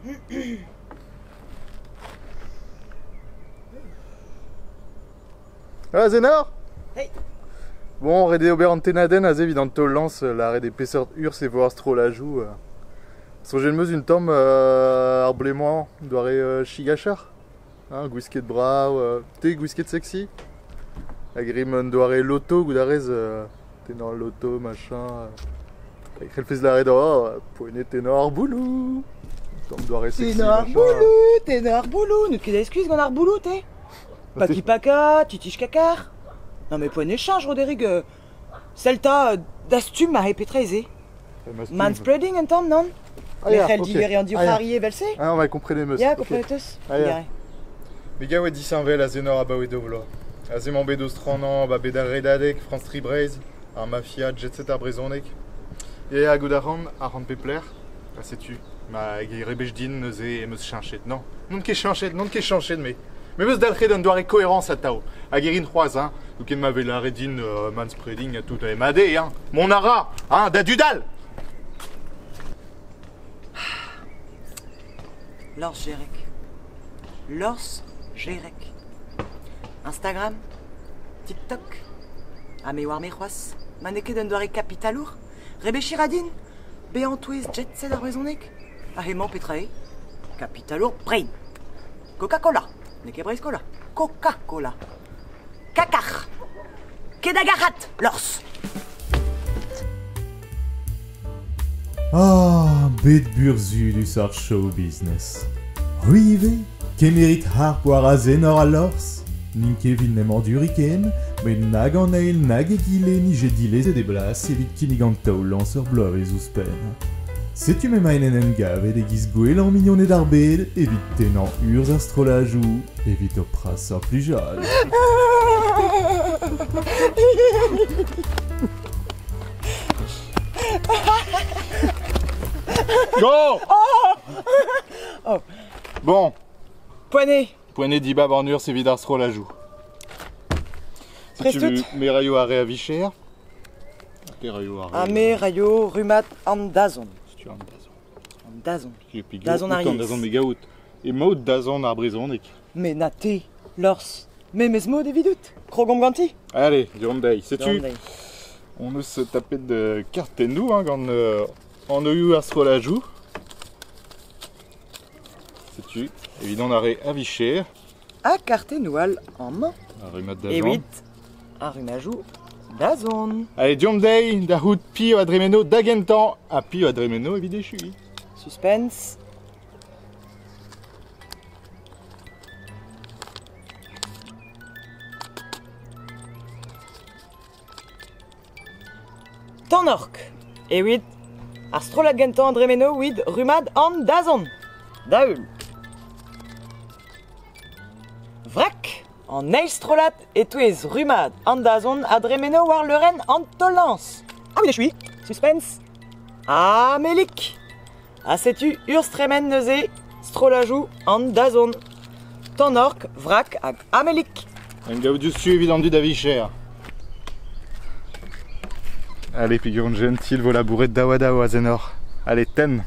Ah, Zénor? Hey. Bon, redé ober antenaden a évident lance l'arrêt des pesseurs urs et voir astro la joue. So j'ai une tombe arblément doire chigachar. Hein, gwisket brau, t'es gwisket sexy. Agrim doire loto goudarez ténor loto machin. Il fait l'arrêt d'or, poignet ténor boulou. Tombe doire sexy. Ténor boulou, nous qu'est excuse qu'on a boulou t'es. Papi paca, titiche cacar. Non mais point échange Roderick. Celta d'astume à répétrer. Manspreading en temps non? Mais elle dit rien du rarier velse. Ah on va comprendre les meus. Ya comprendre tous. Mais gars ouais dit Saint-Vel à Zénor à Baouedovlo. À Zéman Bédo Stranan, à Béda Redadek, France Tribraise, à Mafia, Jet Set à Brezonek. Et à Goudaran, à Randpepler. Ah sais-tu, ma Rebejdin neusé et meus chanchet. Non, non qu'est chanchet, mais. Mais meus d'alred doit cohérence à Tao. À Guérin 3, hein. Donc il m'avait la redine manspreading à tout à MAD, hein. Mon ara, hein, d'adudal. Lors Gérec. Instagram, TikTok, Amewar Mechwas, Maneke d'Andoré Capitalour, Rebe Chiradine, Béantouez Jet Set à Raisonnek, Ahéman Petrae, Capitalour Brain, Coca-Cola, Neke Braiscola, Coca-Cola, Kakar, Kedagarat, Lors. Ah, bet burzulus ar show business. Rive, ke mérite har poar a Zénor a Lors. Nin Kevin nem orduriken, mais nag an eil nag egile ni j'ai dilez e deblas evit kinigantao lanceur bloar e zouspen. Setu me mainen en gav e giz gwelan mignonnet ar bed, evit tenan urs astrolajou, evit o pras ar plujal. Go! Oh. Bon. Poignet d'Ibab en urs et vidastro la joue. Si tu veux, mes rayos à réavicher. Amé, rayo, rumat, andazon. Si tu as Dazon. Dazon arrive. Dazon mégaout. Et maud Dazon arbrizon. Mais naté, Lors. Mais mesmo des vidoutes. Krogom ganti. Allez, Durandei. Sais-tu? On ne se taper de carte nous, hein, quand on a eu astro la joue. Sais-tu? Évident d'arrêt à Vicher. À Carténoual en main. Et 8 à Rumajou d'Azon. Allez, Diomdei, d'Ahout Pio Adremeno d'Agentan à Pio Adremeno évidé chui. Suspense. Tanork. Et 8 Astrolagentan Adremeno 8 Rumad en d'Azon. Daul. Vrac, en Eilstrolat et Touez Rumad, Andazon, Adremeno, war Leren, Antolance. Ah oui, je suis. Suspense. Amélique. Asetu, Urstremen, Neuzé, Strolajou, Andazon. Tanork, Vrac, ag Amélique. Un gaudius évident du Davicher. Allez, figure une gentille, vos labourets d'Awada ou Azenor. Allez, ten.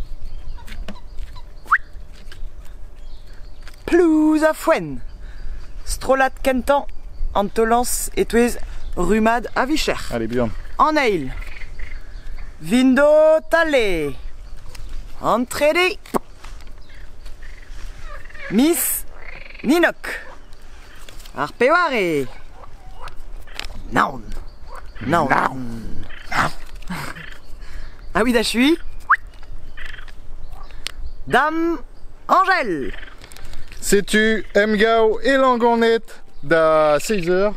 Plus à Fouen. Strolat Kentan, Antolance et Touez Rumad à Vicher. Allez, bien. En Eil. Vindo Tale. Entrée. Miss Ninok. Arpeoare. Naon. Naon. Ah oui, d'achui. Dame Angèle. Sais-tu, Mgao et Langonet da 16h.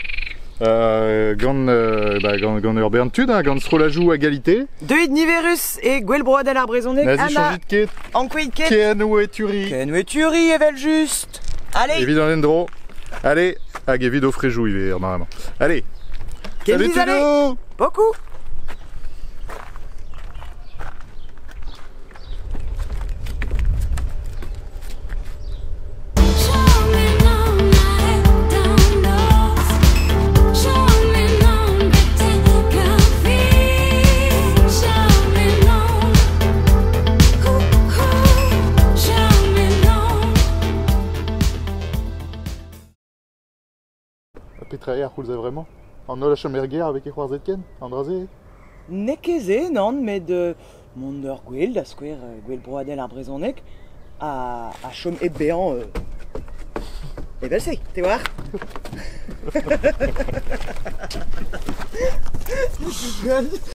Gant Urbertud, hein, gant Strolajou à égalité. Deux Niverus et Guelbroad à l'Arbrezonek. Vas-y, change de quête. En quête. Kenou et Turi. Kenou et Turi, Evel juste. Allez. Évident Lendro. Allez. Ah, Gevido Fréjou, il est vraiment. Allez. Salut, allez. Beaucoup. petra ar c'houlz vraiment. An holl a chom avec e c'hoarzet ken, an draze. Nekeze, non, met de mont ur gwell, da skouer gwell broadel ar brezhoneg, a chom e behan... E bel se, te war?